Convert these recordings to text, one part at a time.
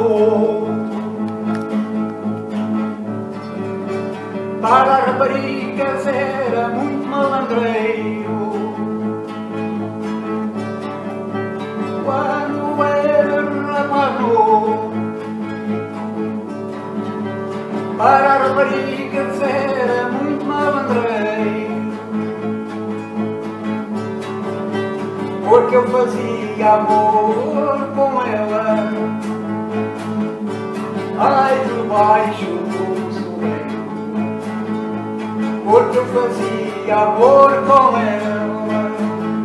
amor. Para as raparigas era muito malandreiro. Quando era rapaz novo, para as raparigas era muito malandreiro. Porque eu fazia amor com ela, ai debaixo do soleiro. Porque eu fazia amor com ela,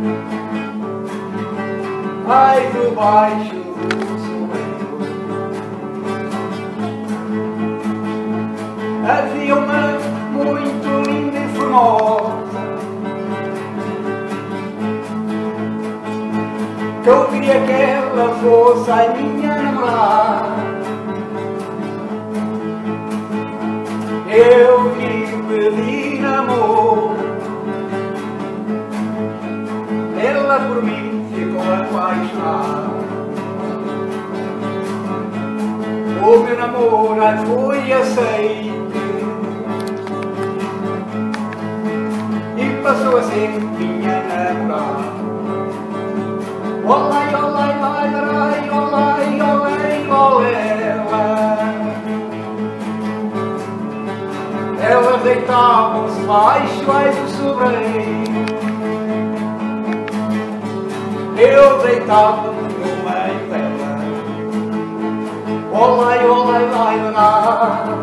ai debaixo do soleiro. Havia uma muito linda e formosa, que eu queria que ela fosse a minha namorada. Eu lhe pedi namoro, ela por mim ficou apaixonada. O meu namoro foi aceito e passou a ser minha namorada. Olai, olai, olai, olai, olai, olai, olai. Elas deitavam-se baixo do sobreiro, eu deitava-me no meio dela. Olai, olai, olai, olai.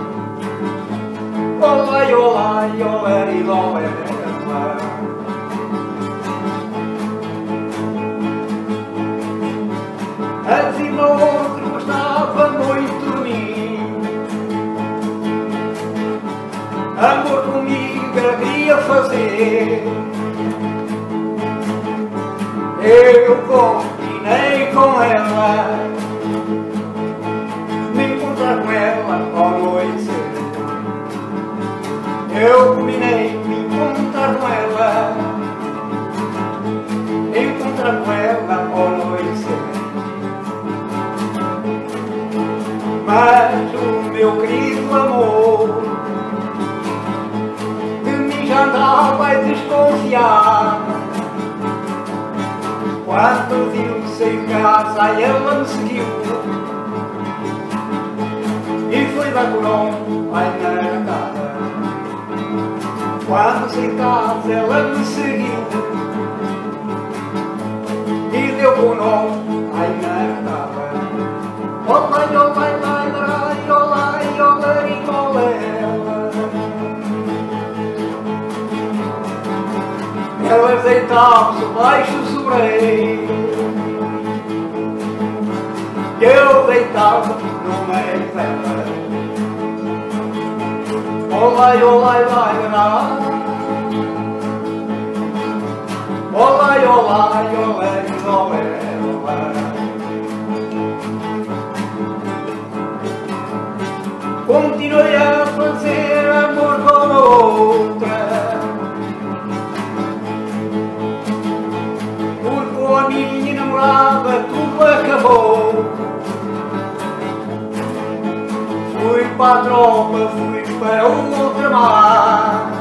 Olai, olai, olai, olai. Assim o outro gostava muito de mim, amor comigo ela queria fazer. Eu combinei com ela me encontrar com ela ao anoitecer. Eu combinei me encontrar com ela, encontrar com ela ao anoitecer. Mas o meu querido amor de mim já andava a desconfiar. Quando viu sair de casa ela me seguiu e foi dar com o nome ai na cara. Quando saí de casa ela me seguiu e deu com o nome ai na cara. Olai, olai, olai, olai, olai, olai, olai. Elas deitavam-se baixo do sobreiro, eu deitava no meio dela. Olai, olai, olai, olai. Olai, olai, olai, olai. Continuei a fazer amor com outra, porque com a minha namorada tudo acabou. Fui para a tropa, fui para outra mar,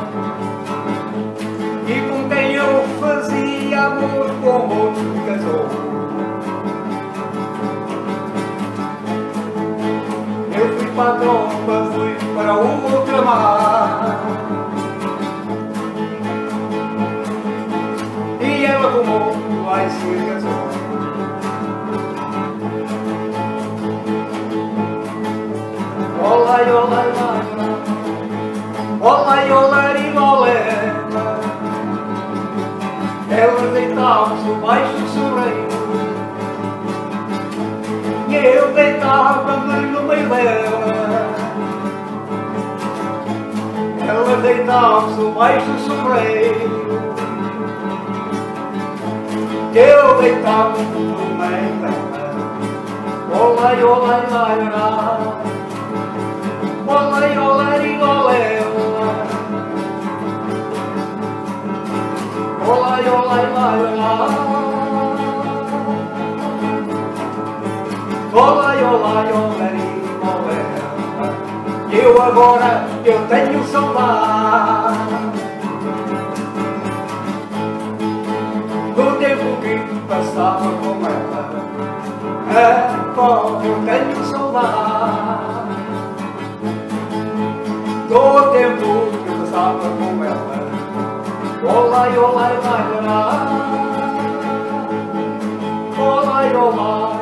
e com quem eu fazia amor com outro casou. Eu fui para a tropa, fui para outra mar, e ela com outro vai se casou. Olai, olai, olai, olai, olai, olai. Elas deitavam-se baixo do sobreiro e eu deitava-me no meio dela. Elas deitavam-se baixo do sobreiro e eu deitava-me no meio dela. Olai, olai, olai, olai. Olai, olai, olai, olai, olai, olai, olai. olá, olé, olé. Eu agora, eu tenho saudade do tempo que passava com ela. Agora eu tenho saudade do tempo que passava com ela. Olá, olá, olá, olá, olá, olá.